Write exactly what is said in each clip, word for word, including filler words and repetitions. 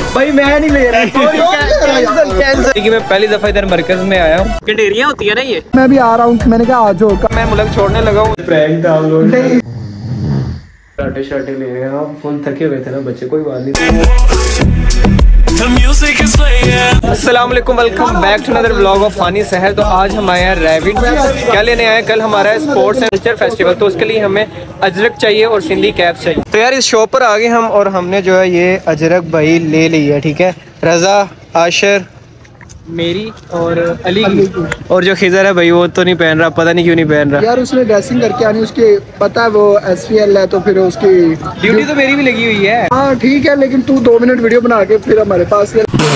भाई मैं नहीं ले रहा। Cancel cancel. मैं पहली दफा इधर मरकज में आया हूँ। गंडेरियाँ होती है ना ये। मैं भी आ रहा हूँ, मैंने कहा आ जाओ। मैं मुल्क छोड़ने लगा हूँ। प्रैंक था हम लोग। शर्टे शर्टे ले रहे हैं हम, फुल थके हुए थे ना बच्चे, कोई बात नहीं। अस्सलाम वालेकुम, welcome back to another vlog of फानी शहर। तो आज हम आए हैं रैविड। क्या लेने आए हैं? कल हमारा स्पोर्ट्स एंड कल्चर फेस्टिवल, तो उसके लिए हमें अजरक चाहिए और सिंधी कैप चाहिए। तो यार इस शॉप पर आ गए हम और हमने जो है ये अजरक भाई ले ली है, ठीक है। रजा, आशिर, मेरी और अली की। और जो खिजर है भाई वो तो नहीं पहन रहा, पता नहीं क्यों नहीं पहन रहा। यार उसने ड्रेसिंग करके आनी, उसके पता है वो एस पी एल है तो फिर उसकी ड्यूटी तो मेरी भी लगी हुई है। हाँ ठीक है, लेकिन तू दो मिनट वीडियो बना के फिर हमारे पास।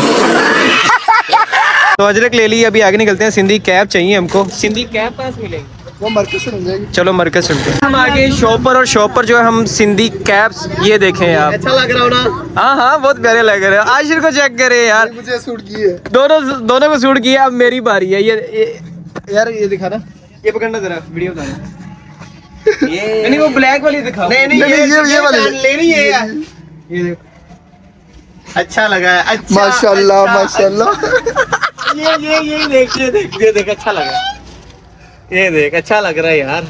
तो अजरक ले ली, अभी आगे निकलते हैं। सिंधी कैप चाहिए हमको। सिंधी कैप पास मिलेगी? वो मरकज से मिल जाएगी। चलो मरकज चलते हैं। हम आगे शॉप पर, और शॉप पर जो है हम सिंधी कैप्स ये देखें यार। अच्छा लग रहा हो ना? हाँ हाँ बहुत प्यारे लग रहे हैं। आशिर को चेक करे यार, मुझे सूट की है। दोनों दोनों को सूट किया। अब मेरी बारी है। ये, ये यार ये दिखा ना, ये पकड़ना जरा, वीडियो बनाना। ये नहीं वो ब्लैक वाली दिखाओ। नहीं नहीं, ये ये ये वाली लेनी है यार। ये देखो, अच्छा लगा है। अच्छा, माशाल्लाह माशाल्लाह। ये ये ये देख ये देख ये देख अच्छा लगा। ये देख अच्छा लग रहा है यार।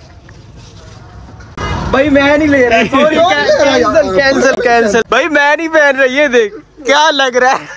भाई मैं नहीं ले रहा। Cancel cancel cancel. भाई मैं नहीं पहन रहा। ये देख क्या लग रहा है।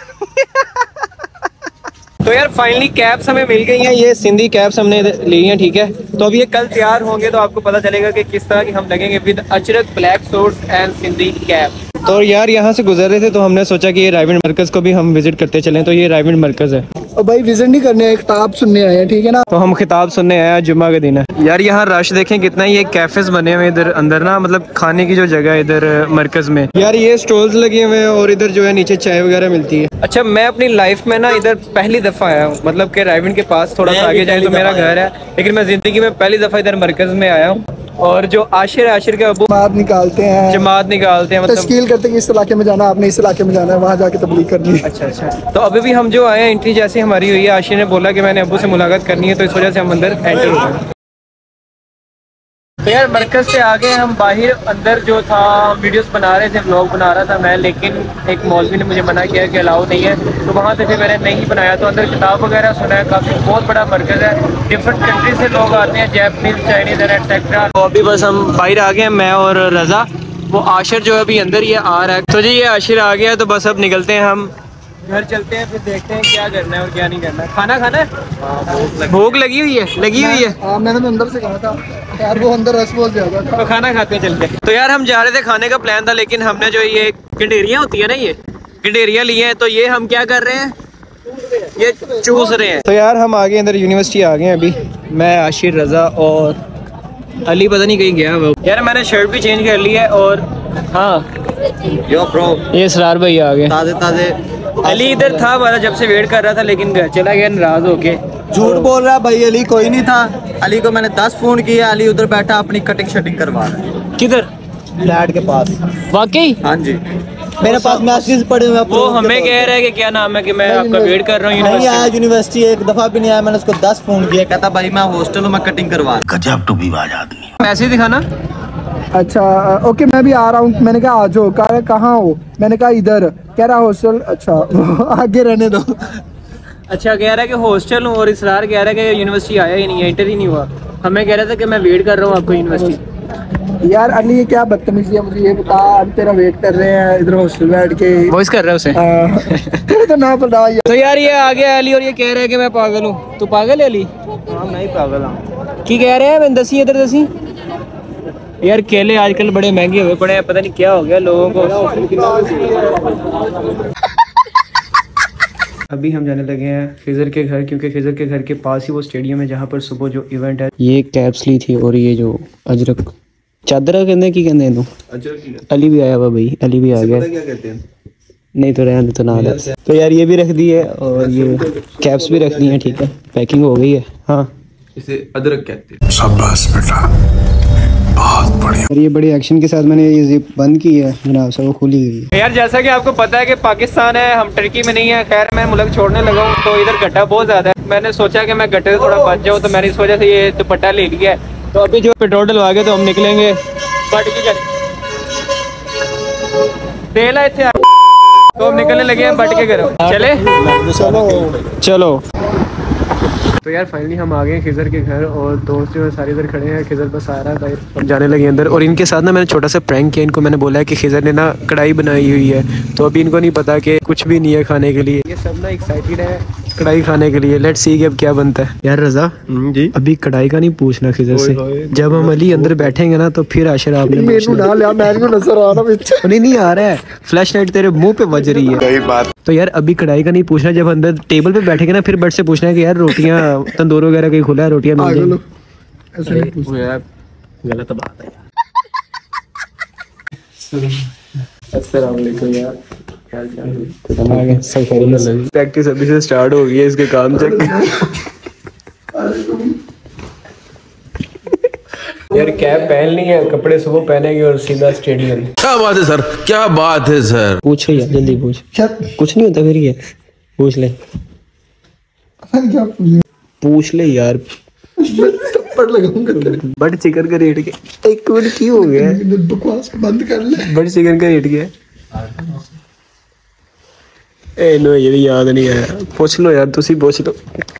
तो यार फाइनली कैप्स हमें मिल गई हैं। ये सिंधी कैप्स हमने ली हैं, ठीक है। तो अब ये कल तैयार होंगे तो आपको पता चलेगा कि किस तरह की हम लगेंगे with Ajrak black suit and Sindhi cap. तो यार यहाँ से गुजर रहे थे तो हमने सोचा कि ये रायविंड मरकज को भी हम विजिट करते चलें। तो ये रायविंड मरकज है। और भाई विजिट नहीं करने, एक किताब सुनने आए हैं, ठीक है ना। तो हम खिताब सुनने आए हैं, जुम्मा का दिन है। यार यहाँ रश देखें कितना। ये कैफेज बने हुए इधर अंदर ना, मतलब खाने की जो जगह है इधर मरकज में। यार ये स्टॉल्स लगे हुए हैं और इधर जो है नीचे चाय वगैरह मिलती है। अच्छा मैं अपनी लाइफ में ना इधर पहली दफा आया हूँ, मतलब कि रायविंड के पास थोड़ा सा आगे जाए तो मेरा घर है, लेकिन मैं जिंदगी में पहली दफा इधर मरकज में आया हूँ। और जो आशिर आशिर के अबू जमात निकालते हैं, जमात निकालते हैं, मतलब तश्कील करते हैं कि इस इलाके में जाना, आपने इस इलाके में जाना है, वहाँ जाके तबलीग करनी है। अच्छा अच्छा। तो अभी भी हम जो आए हैं, एंट्री जैसे हमारी हुई है, आशिर ने बोला कि मैंने अबू से मुलाकात करनी है, तो इस वजह से हम अंदर एंटर हो गए। तो यार मरकज से आगे हम बाहर अंदर जो था वीडियोस बना रहे थे, व्लॉग बना रहा था मैं, लेकिन एक मौलवी ने मुझे मना किया कि अलाउ नहीं है, तो वहाँ से फिर मैंने नहीं बनाया। तो अंदर किताब वगैरह सुना है, काफ़ी बहुत बड़ा मरकज है, डिफरेंट कंट्री से लोग आते हैं, जैपनीज, चाइनीज एंड एक्सेट्रा। तो अभी बस हम बाहर आ गए हैं, मैं और रजा। वो आशिर जो है अभी अंदर ये आ रहा है। तो जी ये आशिर आ गया, तो बस अब निकलते हैं हम घर, चलते हैं, फिर देखते हैं क्या करना है और क्या नहीं करना है। खाना खाना है, भूख लगी हुई है, लगी हुई है। हाँ मैंने तो अंदर से कहा था यार, वो अंदर रस बहुत ज्यादा था। तो खाना खाते हैं चलते। तो यार हम जा रहे थे, खाने का प्लान था, लेकिन हमने जो ये गंडेरियाँ होती है ना, ये गंडेरियाँ लिए हैं, तो ये हम क्या कर रहे हैं, ये चूस रहे हैं। तो यार हम आगे अंदर यूनिवर्सिटी आ गए हैं अभी। मैं आशिर, रजा और अली पता नहीं कहीं गया वो। यार मैंने शर्ट भी चेंज कर ली है। और हाँ यो ब्रो, ये सरार भाई आ गए ताजे ताजे। अली इधर था हमारा, जब से वेट कर रहा था, लेकिन घर चला गया नाराज होके। झूठ बोल रहा भाई, अली कोई नहीं था। अली को मैंने दस फोन किया, अली उधर बैठा अपनी कटिंग शटिंग करवा रहा है। किधर? फ्लैट के पास। वाकई? हाँ जी, मेरे पास मैसेज पड़े हुए। वो हमें कह रहा है कि क्या नाम है कि मैं आपका वेट कर रहा हूँ। नहीं आया यूनिवर्सिटी, एक दफा भी नहीं आया। मैंने उसको दस फोन किया, कहता भाई मैं हॉस्टल में कटिंग करवा रहा। गजब टूबीबाज आदमी। मैसेज दिखाना। अच्छा ओके, मैं भी आ रहा हूँ। मैंने कहा आ जाओ, कह रहा कहाँ हो, मैंने कहा इधर, कह रहा हॉस्टल। अच्छा आगे रहने दो। अच्छा कह रहा है कि हॉस्टल हूँ, और इसरार कह रहा है कि यूनिवर्सिटी आया ही नहीं है, एंटर ही नहीं हुआ। हमें कह रहा था कि मैं वेट कर रहा हूँ आपको यूनिवर्सिटी। यार अली ये क्या बदतमीजी है, मुझे ये बता, हम तेरा वेट कर रहे हैं इधर हॉस्टल बैठ के। वॉइस कर रहा है उसे। तेरे तो ना पता। तो यार ये आ गया अली, और ये कह रहा है कि मैं पागल हूँ। तू पागल है अली? हाँ मैं ही पागल हूँ। की कह रहे हैं? मैं दसी इधर दसी। यार केले आजकल बड़े महंगे हुए पड़े हैं, पता नहीं क्या हो गया लोगों को। अभी हम जाने लगे हैं खिजर के घर, क्योंकि खिजर के घर के पास ही वो स्टेडियम है जहाँ पर सुबह जो इवेंट है। ये कैप्स ली थी, और ये जो अजरक चादर कहते हैं, की कहते हैं तो अली भी आया हुआ भाई, अली भी आ गया। क्या कहते हैं? नहीं तो रहने तो ना। तो यार ये भी रख दी है, और ये कैप्स भी रख दी है, ठीक है, पैकिंग हो गई है। हाँ इसे अदरक कहते हैं। शाबाश बेटा, बहुत बढ़िया। और ये बड़ी एक्शन के साथ मैंने ये जिप बंद की है जनाब से, वो खुली गई है। यार जैसा कि आपको पता है कि पाकिस्तान है, हम टर्की में नहीं है। खैर मैं मुल्क छोड़ने लगा हूँ, तो इधर गड्ढा बहुत ज्यादा है। मैंने सोचा कि मैं गड्ढे से थोड़ा बच जाऊँ, तो मैंने इस वजह से ये दुपट्टा ले लिया है। तो अभी जो पेट्रोल डलवा के तो हम निकलेंगे। तेल है इतने तो हम निकलने लगे हैं बट के घर। चले चलो चलो। तो यार फाइनली हम आ गए हैं खिजर के घर और दोस्त जो है सारे इधर खड़े हैं। खिजर बस आ रहा है भाई, हम जाने लगे अंदर। और इनके साथ ना मैंने छोटा सा प्रैंक किया। इनको मैंने बोला है कि खिजर ने ना कढ़ाई बनाई हुई है, तो अभी इनको नहीं पता कि कुछ भी नहीं है खाने के लिए। ये सब ना एक्साइटेड है कढ़ाई खाने के लिए। लेट्स सी कि अब क्या बनता है। यार रजा जी अभी कढ़ाई का नहीं पूछना खिजर से, जब हम अली अंदर बैठेंगे ना तो फिर आशिर आपने नहीं नहीं आ रहा है, फ्लैश लाइट तेरे मुंह पे बज रही है। तो यार अभी कढ़ाई का नहीं पूछना, जब अंदर टेबल पे बैठेंगे ना फिर बट से पूछना है कि यार रोटियां तंदूर वगैरह कहीं खुला है, रोटियां मिल जाएंगी। यार गलत बात है। अस्सलाम वालेकुम यार, प्रैक्टिस अभी से स्टार्ट हो गई है, इसके काम चेक। यार कैप पहन ली है, कपड़े सुबह पहनेंगे और सीधा स्टेडियम। क्या बात है सर, क्या बात है सर। पूछ यार जल्दी पूछ, कुछ नहीं होता फिर ये पूछ ले। क्या पूछ ले यार, थप्पड़ लगाऊंगा। बट चिकन का रेट क्या? एक मिनट क्यों हो गया? बकवास बंद कर ले। बट चिकन का रेट क्या है? ए नो ये भी याद नहीं आया। पूछ लो यार, तुसी पूछ लो।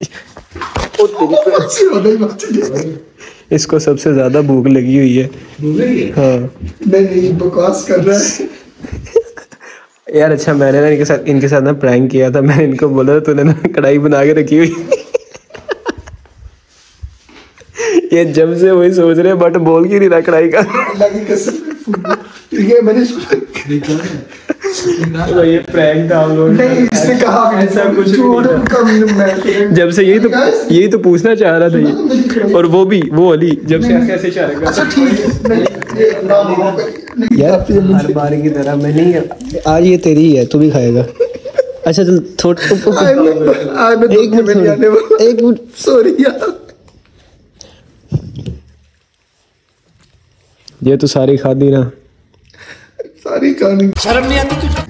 इसको सबसे ज्यादा भूख लगी हुई है। हाँ नहीं बकवास कर रहा है यार। अच्छा मैंने ना इनके साथ इनके साथ ना प्रैंक किया था। मैंने इनको बोला था तूने ना कढ़ाई बना के रखी हुई। ये जब से वही सोच रहे बट बोल क्यों नहीं रहा कढ़ाई का। ठीक है मैंने तो ये प्रैंक था हम लोग। नहीं इसने कहा ऐसा कुछ नहीं। जब से यही तो यही तो पूछना चाह रहा था ये, और वो भी वो अली जब से ऐसे ऐसे इशारे कर। अच्छा ठीक है यार हर बार की तरह मैं नहीं, आज ये तेरी ही है, तू भी खाएगा। अच्छा चल थोड़ा एक मिनट एक मिनट सॉरी यार। ये तो सारी खादी ना, सारी खानी। शर्म नहीं आती तुझे?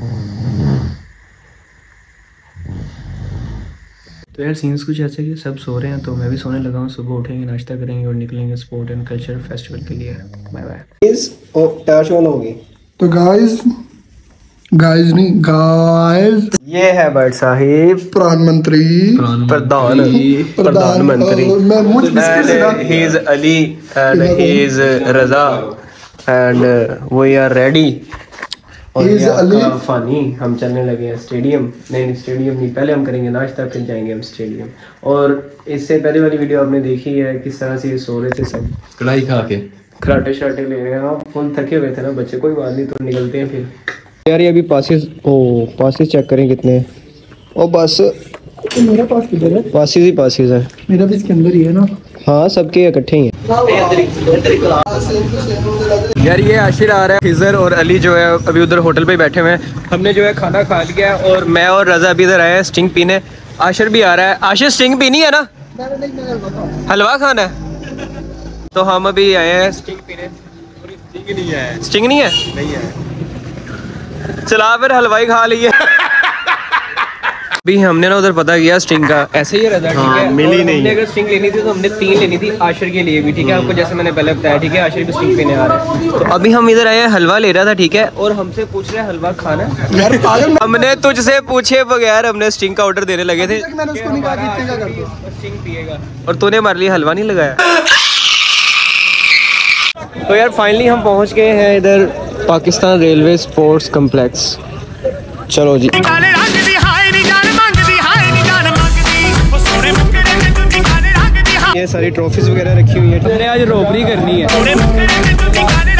तो यार सीन्स कुछ ऐसे कि सब सो रहे हैं तो मैं भी सोने लगा हूँ। सुबह उठेंगे, नाश्ता करेंगे और निकलेंगे स्पोर्ट एंड कल्चर फेस्टिवल के लिए। Bye bye. इस टैश ऑन होगी। तो गाइस गाइस नहीं गाइस ये है बट साहिब प्रधानमंत्री प्रधान प्रधानमंत्री। He is Ali and he is Raza and we are ready. और ये आपका फानी हम चलने लगे हैं स्टेडियम। नहीं नहीं स्टेडियम नहीं, पहले हम करेंगे नाश्ता फिर जाएंगे हम स्टेडियम। और इससे पहले वाली वीडियो आपने देखी है किस तरह से ये सो रहे थे सब कढ़ाई खा के, खराटे शराटे ले रहे हैं। आप फुल थके हुए थे ना बच्चे, कोई बात नहीं तो निकलते हैं फिर। यार ये अभी पासिस, ओ पासिस चेक करें कितने हैं। ओ बस तो मेरा पास किधर है? पासिस ही पासिस है। मेरा भी इसके अंदर ही है ना। हाँ सबके इकट्ठे ही हैं। यार ये आशिर आ रहा है, खिजर और अली जो है अभी उधर होटल पे बैठे हुए हैं। हमने जो है खाना खा लिया है और मैं और रजा अभी इधर आए हैं स्टिंग पीने। आशिर भी आ रहा है। आशिर स्टिंग पीनी है ना? हलवा खाना है? तो हम अभी आए हैं स्टिंग पीने। स्टिंग नहीं है। स्टिंग नहीं है? नहीं है। चला फिर हलवाई खा लिए। अभी हमने ना उधर पता किया स्टिंग का ऐसे ही रजा। ठीक है मिली नहीं। हमने अगर स्टिंग लेनी थी तो हमने तीन लेनी थी आशिर के लिए भी। ठीक है आपको जैसे मैंने पहले बताया। ठीक है आशिर भी स्टिंग पीने आ रहा है। तो अभी हम इधर आए हैं, हलवा ले रहा था। ठीक है और हमसे पूछ रहे हैं हलवा खाना यार पागल। हमने तुझसे पूछे बगैर हमने स्टिंग का ऑर्डर देने लगे थे। मैंने उसको नहीं कहा कि इतने का कर दो, स्टिंग पिएगा और तूने हमारे लिए हलवा नहीं लगाया। तो यार फाइनली हम पहुंच गए हैं इधर पाकिस्तान रेलवे स्पोर्ट्स कॉम्प्लेक्स। चलो जी। ये सारी ट्रॉफीज वगैरह रखी हुई है। हमने आज रॉबरी करनी है।